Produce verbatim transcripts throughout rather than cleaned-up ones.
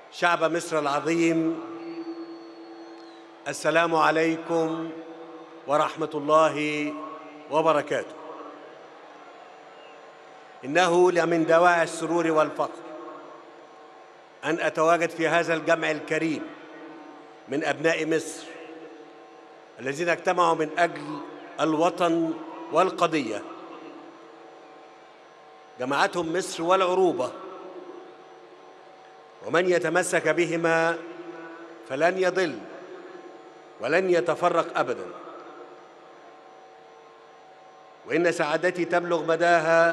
شعب مصر العظيم، السلام عليكم ورحمة الله وبركاته. إنه لمن دواعي السرور والفخر أن أتواجد في هذا الجمع الكريم من أبناء مصر الذين اجتمعوا من أجل الوطن والقضية. جمعتهم مصر والعروبة، ومن يتمسك بهما فلن يضل ولن يتفرق أبداً. وإن سعادتي تبلغ مداها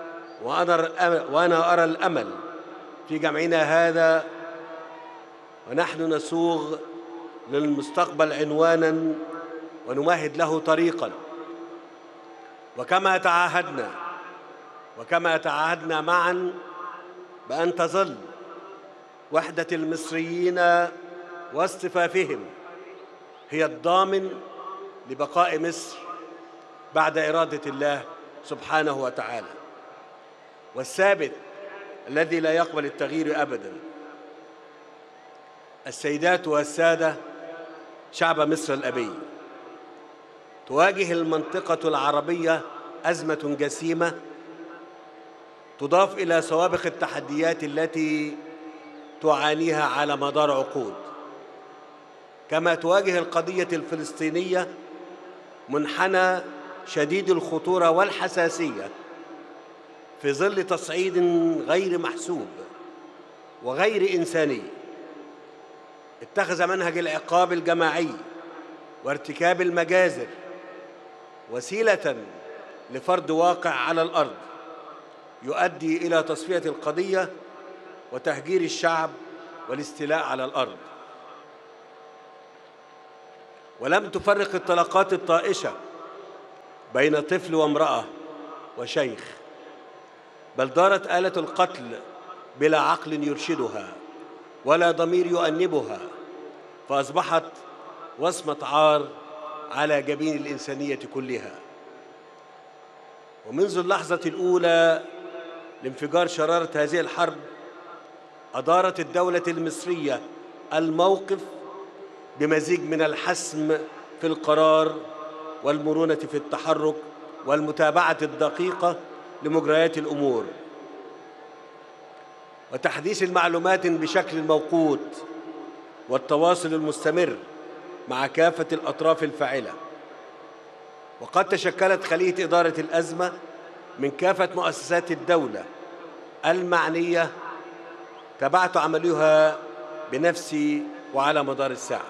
وأنا أرى الأمل في جمعنا هذا، ونحن نسوغ للمستقبل عنواناً ونمهد له طريقاً. وكما تعاهدنا وكما تعاهدنا معاً بأن تظل وحدة المصريين واصطفافهم هي الضامن لبقاء مصر بعد إرادة الله سبحانه وتعالى، والثابت الذي لا يقبل التغيير أبداً. السيدات والسادة، شعب مصر الأبي، تواجه المنطقة العربية أزمة جسيمة تضاف إلى سوابق التحديات التي تعانيها على مدار عقود. كما تواجه القضية الفلسطينية منحنى شديد الخطورة والحساسية في ظل تصعيد غير محسوب وغير إنساني اتخذ منهج العقاب الجماعي وارتكاب المجازر وسيلة لفرض واقع على الأرض يؤدي إلى تصفية القضية وتهجير الشعب والاستيلاء على الأرض. ولم تفرق الطلقات الطائشة بين طفل وامرأة وشيخ، بل دارت آلة القتل بلا عقل يرشدها ولا ضمير يؤنبها، فأصبحت وصمة عار على جبين الإنسانية كلها. ومنذ اللحظة الأولى لانفجار شرارة هذه الحرب أدارت الدولة المصرية الموقف بمزيج من الحسم في القرار والمرونة في التحرك والمتابعة الدقيقة لمجريات الأمور وتحديث المعلومات بشكل موقوت والتواصل المستمر مع كافة الأطراف الفاعلة. وقد تشكلت خلية إدارة الأزمة من كافة مؤسسات الدولة المعنية، تابعت عملها بنفسي وعلى مدار الساعة.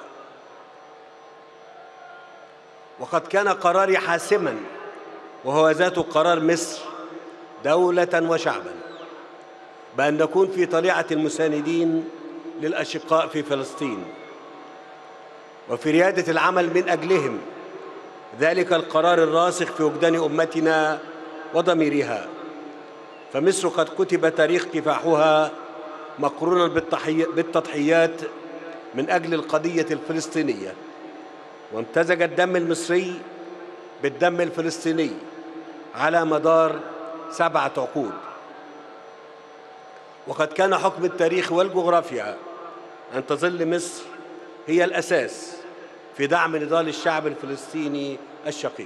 وقد كان قراري حاسماً، وهو ذات قرار مصر دولة وشعباً، بأن نكون في طليعة المساندين للأشقاء في فلسطين وفي ريادة العمل من أجلهم. ذلك القرار الراسخ في وجدان أمتنا وضميرها. فمصر قد كتب تاريخ كفاحها مقرونا بالتضحيات من أجل القضية الفلسطينية، وامتزج الدم المصري بالدم الفلسطيني على مدار سبعة عقود. وقد كان حكم التاريخ والجغرافيا أن تظل مصر هي الأساس في دعم نضال الشعب الفلسطيني الشقيق.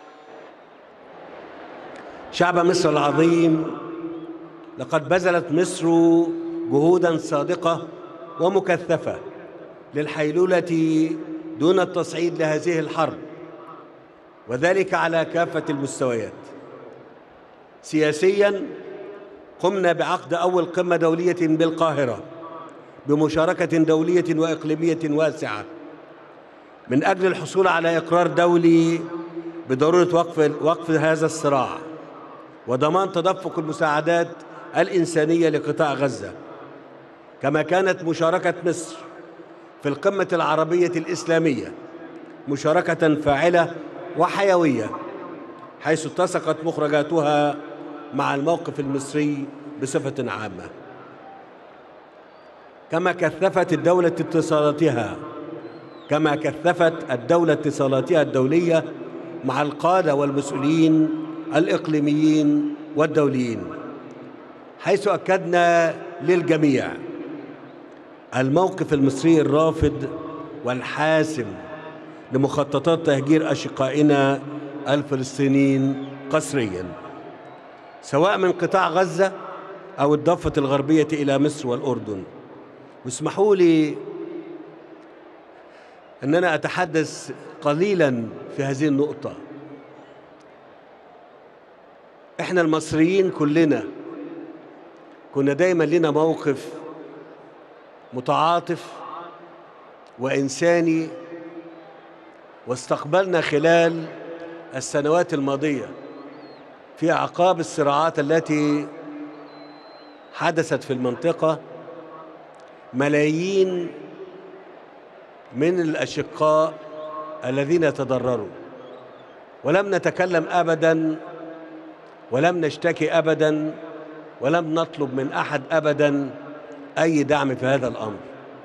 شعب مصر العظيم، لقد بذلت مصر جهوداً صادقة ومكثفة للحيلولة دون التصعيد لهذه الحرب، وذلك على كافة المستويات. سياسياً، قمنا بعقد أول قمة دولية بالقاهرة بمشاركة دولية وإقليمية واسعة من أجل الحصول على إقرار دولي بضرورة وقف وقف هذا الصراع وضمان تدفق المساعدات الإنسانية لقطاع غزة. كما كانت مشاركة مصر في القمة العربية الإسلامية مشاركة فاعلة وحيوية، حيث اتسقت مخرجاتها مع الموقف المصري بصفة عامة. كما كثفت الدولة اتصالاتها كما كثفت الدولة اتصالاتها الدولية مع القادة والمسؤولين الإقليميين والدوليين، حيث أكدنا للجميع الموقف المصري الرافض والحاسم لمخططات تهجير أشقائنا الفلسطينيين قسرياً، سواء من قطاع غزة أو الضفة الغربية إلى مصر والأردن. واسمحوا لي أننا أتحدث قليلاً في هذه النقطة. إحنا المصريين كلنا كنا دايماً لنا موقف متعاطف وإنساني، واستقبلنا خلال السنوات الماضية في أعقاب الصراعات التي حدثت في المنطقة ملايين من الأشقاء الذين تضرروا، ولم نتكلم أبداً ولم نشتكي أبداً ولم نطلب من أحد أبداً أي دعم في هذا الأمر.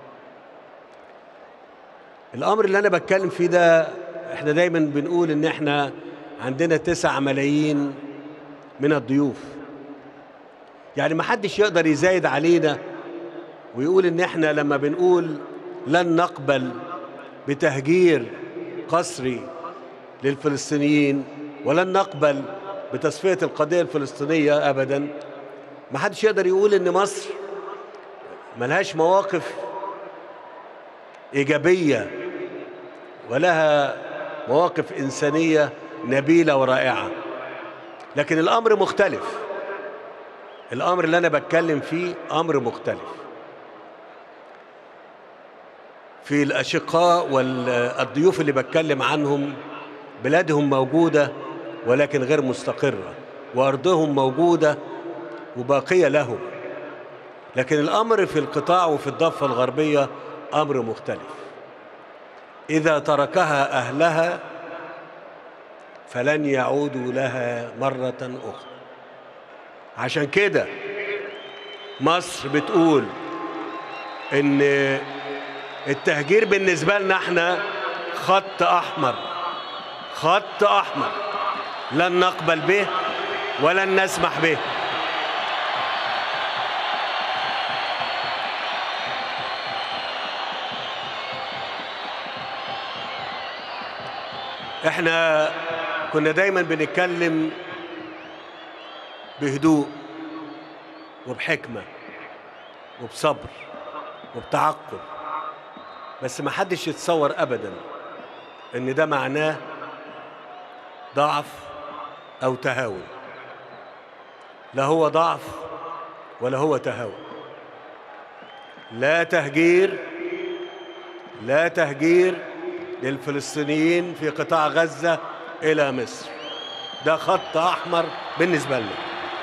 الأمر اللي أنا بتكلم فيه ده، إحنا دايماً بنقول إن إحنا عندنا تسع ملايين من الضيوف، يعني ما حدش يقدر يزايد علينا ويقول إن إحنا لما بنقول لن نقبل بتهجير قسري للفلسطينيين ولن نقبل بتصفية القضية الفلسطينية أبداً، ما حدش يقدر يقول إن مصر ملهاش مواقف إيجابية ولها مواقف إنسانية نبيلة ورائعة. لكن الأمر مختلف، الأمر اللي أنا بتكلم فيه أمر مختلف. في الأشقاء والضيوف اللي بتكلم عنهم بلادهم موجودة ولكن غير مستقرة، وأرضهم موجودة وباقية لهم، لكن الأمر في القطاع وفي الضفة الغربية أمر مختلف. إذا تركها أهلها فلن يعودوا لها مرة أخرى. عشان كده مصر بتقول إن التهجير بالنسبة لنا احنا خط أحمر، خط أحمر لن نقبل به ولن نسمح به. احنا كنا دايما بنتكلم بهدوء وبحكمة وبصبر وبتعقل، بس ما حدش يتصور أبدا إن ده معناه ضعف أو تهاون. لا هو ضعف ولا هو تهاون. لا تهجير، لا تهجير للفلسطينيين في قطاع غزة إلى مصر. ده خط أحمر بالنسبة لنا.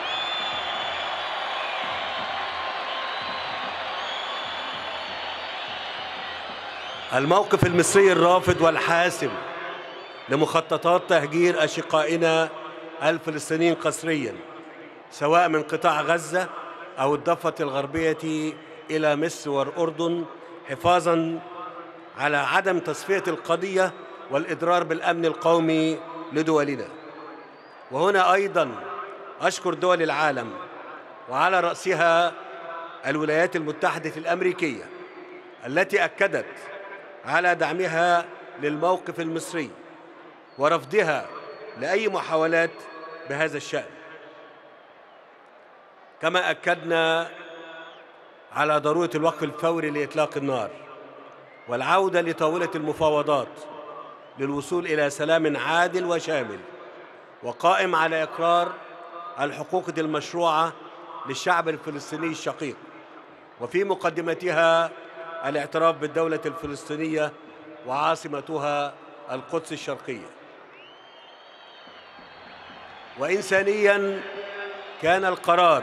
الموقف المصري الرافض والحاسم لمخططات تهجير أشقائنا الفلسطينيين قسرياً، سواء من قطاع غزة أو الضفة الغربية إلى مصر والأردن، حفاظاً على عدم تصفية القضية والإضرار بالأمن القومي لدولنا. وهنا أيضاً أشكر دول العالم وعلى رأسها الولايات المتحدة الأمريكية التي أكدت على دعمها للموقف المصري ورفضها لأي محاولات بهذا الشأن. كما أكدنا على ضرورة الوقف الفوري لإطلاق النار والعودة لطاولة المفاوضات للوصول إلى سلام عادل وشامل وقائم على إقرار الحقوق المشروعة للشعب الفلسطيني الشقيق، وفي مقدمتها الاعتراف بالدولة الفلسطينية وعاصمتها القدس الشرقية. وإنسانياً كان القرار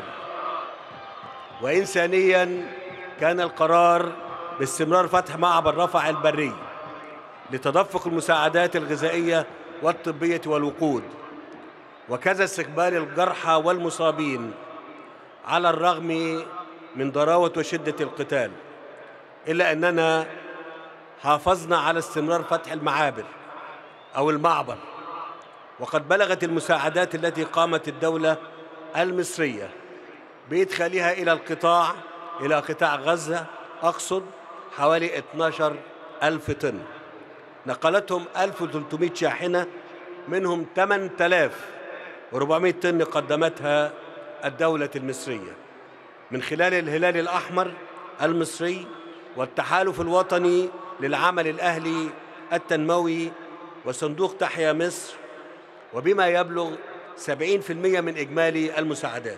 وإنسانياً كان القرار باستمرار فتح معبر رفح البري لتدفق المساعدات الغذائية والطبية والوقود، وكذا استقبال الجرحى والمصابين على الرغم من ضراوة وشدة القتال، إلا أننا حافظنا على استمرار فتح المعابر أو المعبر. وقد بلغت المساعدات التي قامت الدولة المصرية بإدخالها إلى القطاع إلى قطاع غزة أقصد حوالي اثناشر ألف طن، نقلتهم ألف وثلاثمائة شاحنة، منهم ثمانية آلاف وأربعمائة طن قدمتها الدولة المصرية من خلال الهلال الأحمر المصري والتحالف الوطني للعمل الأهلي التنموي وصندوق تحيا مصر، وبما يبلغ سبعين بالمئة من إجمالي المساعدات.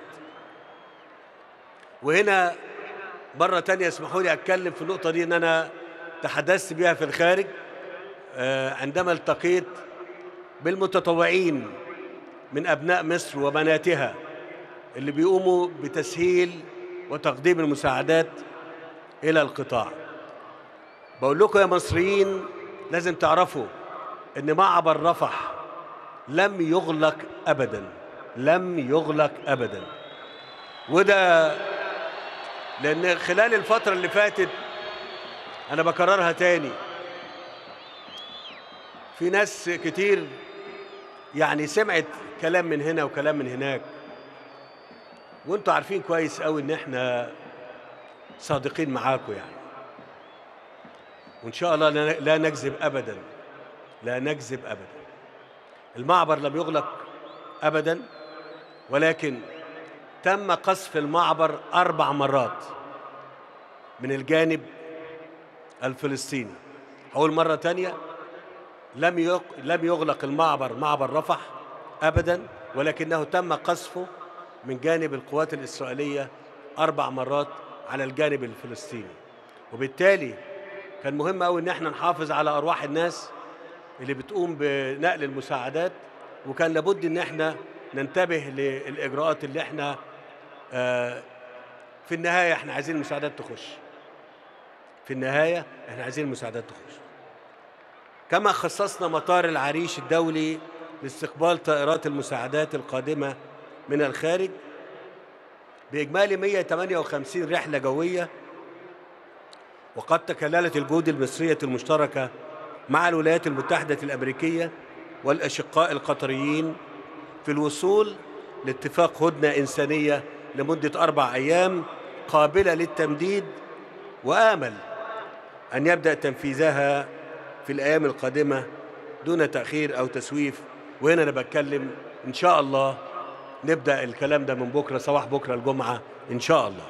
وهنا مرة تانية اسمحوا لي أتكلم في النقطة دي، إن أنا تحدثت بها في الخارج عندما التقيت بالمتطوعين من أبناء مصر وبناتها اللي بيقوموا بتسهيل وتقديم المساعدات إلى القطاع. بقول لكم يا مصريين لازم تعرفوا إن معبر رفح لم يغلق أبداً، لم يغلق أبداً. وده لأن خلال الفترة اللي فاتت، أنا بكررها تاني، في ناس كتير يعني سمعت كلام من هنا وكلام من هناك، وانتوا عارفين كويس قوي ان احنا صادقين معاكم يعني، وان شاء الله لا نكذب ابدا، لا نكذب ابدا. المعبر لم يغلق ابدا، ولكن تم قصف المعبر اربع مرات من الجانب الفلسطيني. اول مره تانية لم لم يغلق المعبر معبر رفح ابدا، ولكنه تم قصفه من جانب القوات الإسرائيلية أربع مرات على الجانب الفلسطيني. وبالتالي كان مهم قوي إن احنا نحافظ على أرواح الناس اللي بتقوم بنقل المساعدات، وكان لابد إن احنا ننتبه للإجراءات اللي احنا آه في النهاية احنا عايزين المساعدات تخش. في النهاية احنا عايزين المساعدات تخش. كما خصصنا مطار العريش الدولي لاستقبال طائرات المساعدات القادمة من الخارج بإجمالي مئة وثمانية وخمسين رحلة جوية، وقد تكللت الجهود المصرية المشتركة مع الولايات المتحدة الأمريكية والأشقاء القطريين في الوصول لاتفاق هدنة إنسانية لمدة أربع أيام قابلة للتمديد، وآمل أن يبدأ تنفيذها في الأيام القادمة دون تأخير أو تسويف. وهنا أنا بتكلم إن شاء الله نبدأ الكلام ده من بكرة، صباح بكرة الجمعة إن شاء الله.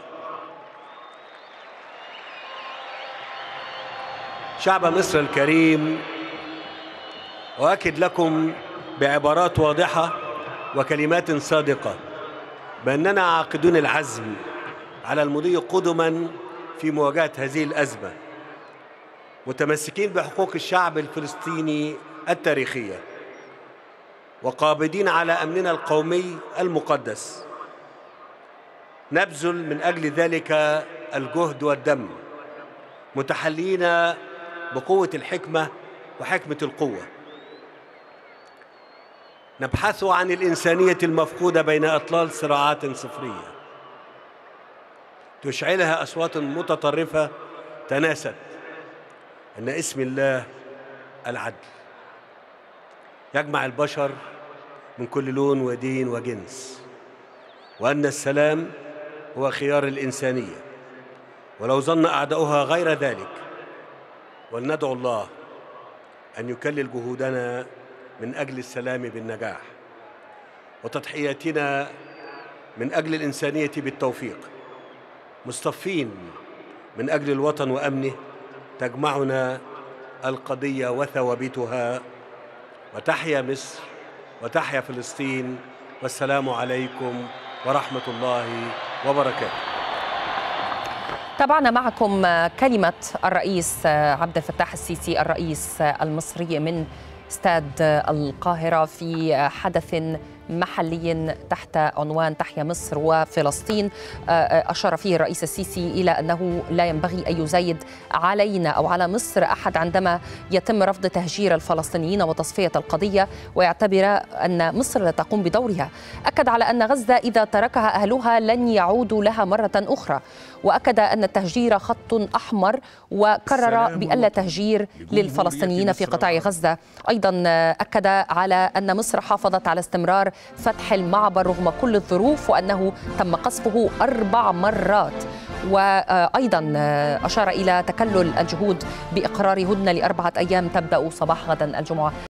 شعب مصر الكريم، أؤكد لكم بعبارات واضحة وكلمات صادقة بأننا عاقدون العزم على المضي قدما في مواجهة هذه الأزمة، متمسكين بحقوق الشعب الفلسطيني التاريخية، وقابضين على أمننا القومي المقدس. نبذل من أجل ذلك الجهد والدم، متحلين بقوة الحكمة وحكمة القوة. نبحث عن الإنسانية المفقودة بين أطلال صراعات صفرية تشعلها أصوات متطرفة تناست أن اسم الله العدل يجمع البشر من كل لون ودين وجنس، وأن السلام هو خيار الإنسانية ولو ظن أعداؤها غير ذلك. ولندعو الله أن يكلل جهودنا من أجل السلام بالنجاح، وتضحياتنا من أجل الإنسانية بالتوفيق، مصطفين من أجل الوطن وأمنه تجمعنا القضية وثوابتها. وتحيا مصر وتحيا فلسطين، والسلام عليكم ورحمة الله وبركاته. تابعنا معكم كلمة الرئيس عبد الفتاح السيسي الرئيس المصري من استاد القاهرة في حدث محلي تحت عنوان تحيا مصر وفلسطين. أشار فيه الرئيس السيسي إلى أنه لا ينبغي أن يزايد علينا أو على مصر أحد عندما يتم رفض تهجير الفلسطينيين وتصفية القضية، ويعتبر أن مصر تقوم بدورها. أكد على أن غزة إذا تركها أهلها لن يعودوا لها مرة أخرى، وأكد أن التهجير خط أحمر، وقرر بألا تهجير للفلسطينيين في قطاع غزة. أيضا أكد على أن مصر حافظت على استمرار فتح المعبر رغم كل الظروف، وأنه تم قصفه أربع مرات، وأيضا أشار إلى تكلل الجهود بإقرار هدنة لأربعة أيام تبدأ صباح غدا الجمعة.